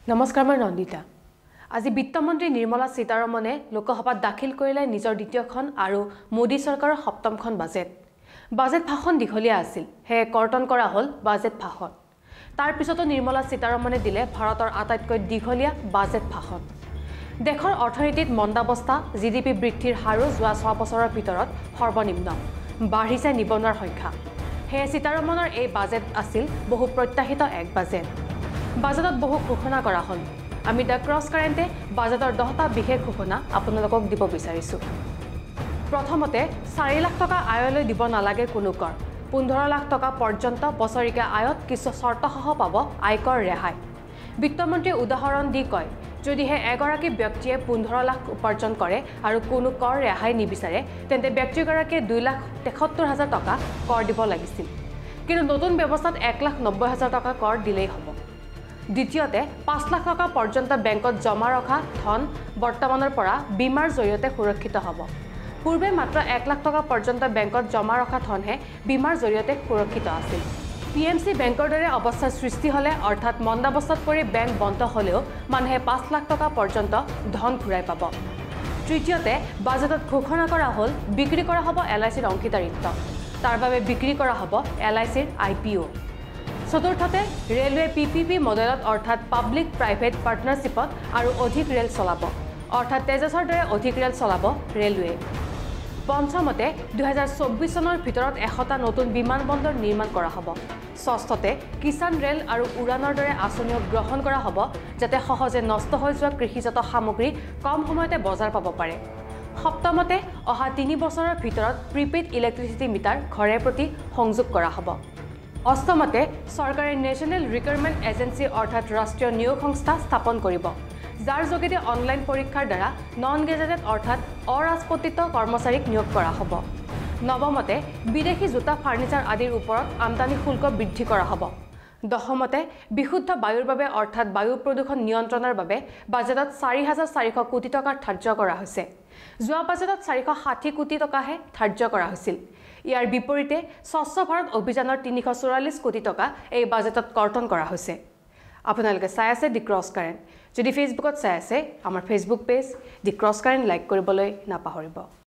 নমস্কাৰ মই নন্দিতা আজি বিত্তমন্ত্ৰী নিৰ্মলা সীতাৰমণে লোকসভাত দাখিল কৰিলে নিজৰ দ্বিতীয়খন আৰু মোদী চৰকাৰৰ সপ্তমখন বাজেট ভাষণ দীঘলীয়া আছিল হে কৰ্তন কৰা হ'ল বাজেট ভাষণ তাৰ পিছতো নিৰ্মলা সীতাৰমণে দিলে ভাৰতৰ আটাইতকৈ দীঘলীয়া বাজেট ভাষণ দেশৰ অৰ্থনীতিত মন্দাৱস্থা জিডিপি বৃদ্ধিৰ হাৰো যোৱা 6 বছৰৰ ভিতৰত সৰ্বনিম্ন বাঢ়িছে নিবনুৱাৰ সংখ্যা হে সীতাৰমণৰ এই বাজেট আছিল বহু প্ৰত্যাশিত এক বাজেটত বহু ঘোষণা কৰা হ'ল আমি দা ক্ৰছ কাৰেণ্টে বাজেটৰ 10টা বিশেষ ঘোষণা আপোনালোকক দিব বিচাৰিছো প্ৰথমতে 4 লাখ টকা আয়লৈ দিব নালাগে কোনো কৰ 15 লাখ টকা পৰ্যন্ত বছৰিকা আয়ত কিছু চৰ্তসহ পাব আয়কৰ ৰেহাই বিত্তমন্ত্ৰী উদাহৰণ দি কয় যদিহে এগৰাকী ব্যক্তিয়ে 15 লাখ উপাৰ্জন কৰে আৰু কোনো কৰ ৰেহাই নিবিচাৰে তেন্তে ব্যক্তিগৰাকীয়ে 2,73,000 টকা কৰ দিব লাগিছিল কিন্তু নতুন ব্যৱস্থাত 1,90,000 টকা কৰ দিলেই হ'ব দ্বিতীয়তে 5 লাখ টকা পৰ্যন্ত বেংকত জমা ৰখা ধন বৰ্তমানৰ পৰা বীমাৰ জৰিয়তে সুৰক্ষিত হ'ব পূৰ্বে মাত্ৰ 1 লাখ টকা পৰ্যন্ত বেংকত জমা ৰখা ধনহে বীমাৰ জৰিয়তে সুৰক্ষিত আছিল পিএমসি বেংকৰ দৰে অৱস্থাৰ সৃষ্টি হলে অৰ্থাৎ মন্দাৱস্থাত পৰি বেংক বন্ধ হলেও মানুহে 5 লাখ টকা পৰ্যন্ত ধন ঘূৰাই পাব তৃতীয়তে বাজেটত ঘোষণা কৰা হ'ল বিক্ৰী কৰা হ'ব এলআইচিৰ অংশীদাৰিত্ব তাৰ বাবে বিক্ৰী কৰা হ'ব এলআইচিৰ আইপিও চতুৰ্থতে ৰেলৱে পিপিপি মডেলত অৰ্থাৎ পাব্লিক প্ৰাইভেট পাৰ্টনাৰশ্বিপত আৰু অধিক ৰেল চলাব অৰ্থাৎ তেজছৰ দৰে অধিক ৰেল চলাব ৰেলৱে পঞ্চমতে 2024 চনৰ ভিতৰত 100টা নতুন বিমানবন্দৰ নিৰ্মাণ কৰা হ'ব ষষ্ঠতে কিষাণ ৰেল আৰু উড়ানৰ দৰে আঁচনিও গ্ৰহণ কৰা হ'ব যাতে সহজে নষ্ট হৈ যোৱা কৃষিজাত সামগ্ৰী কম সময়তে বজাৰ পাব পাৰে সপ্তমতে অহা 3 বছৰৰ ভিতৰত প্ৰিপেইড ইলেক্ট্ৰিচিটি মিটাৰ ঘৰে প্ৰতি সংযোগ কৰা হ'ব অষ্টমতে চৰকাৰে নেশ্যনেল ৰিক্ৰুটমেণ্ট এজেন্সি অৰ্থাৎ ৰাষ্ট্ৰীয় নিয়োগ সংস্থা স্থাপন কৰিব যাৰ যোগেদি অনলাইন পৰীক্ষাৰ দ্বাৰা নন গেজেটেড অৰ্থাৎ অৰাজপত্ৰিত কৰ্মচাৰীক নিয়োগ কৰা হ'ব নৱমতে বিদেশী জোতা ফাৰ্নিচাৰ আদিৰ ওপৰত আমদানি শুল্ক বৃদ্ধি কৰা হ'ব দশমতে বিশুদ্ধ বায়ুৰ বাবে অৰ্থাৎ বায়ু প্ৰদূষণ নিয়ন্ত্ৰণৰ বাবে বাজেটত 4,400 কোটি টকা ধাৰ্য কৰা হৈছে যোৱা বাজেটত 460 কোটি টকাহে ধাৰ্য কৰা হৈছিল ইয়াৰ বিপৰীতে স্বচ্ছ ভাৰত অভিযানৰ 344 কোটি টকা এই বাজেটত কৰ্তন কৰা হৈছে আপোনালোকে চাই আছে দি ক্ৰছ কাৰেণ্ট যদি ফেচবুকত চাই আছে আমাৰ Facebook page the cross current like কৰিবলৈ নাপাহৰিব